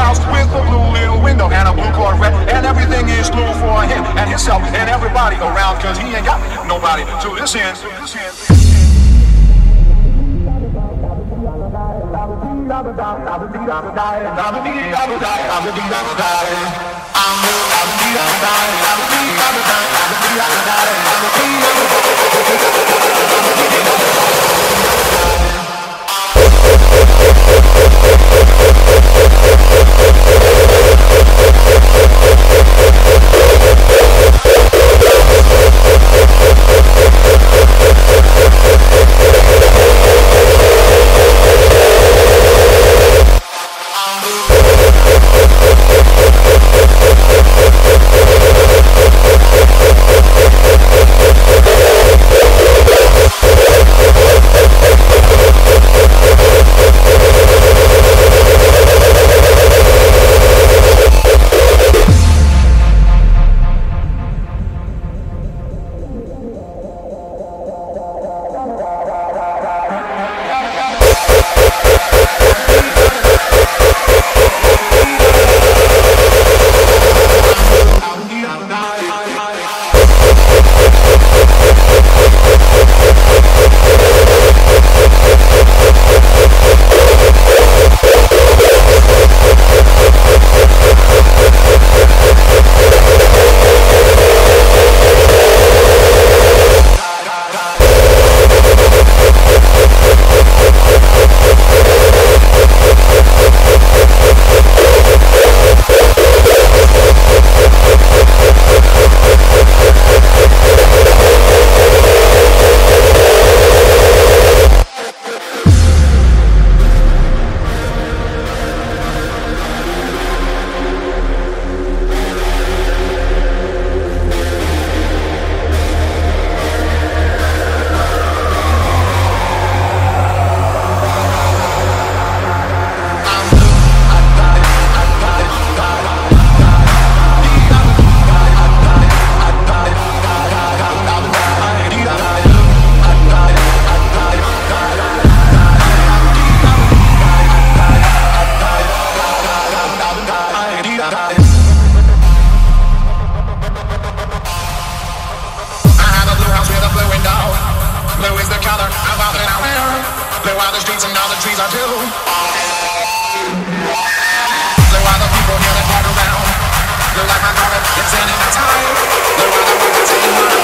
house with a blue little window and a blue Corvette, and everything is blue for him and himself and everybody around, cause he ain't got nobody to listen. Blue are the streets and all the trees are too. Blue are the people here that walk around. Blue like my carpet, it's in its time. Blue are the ones that say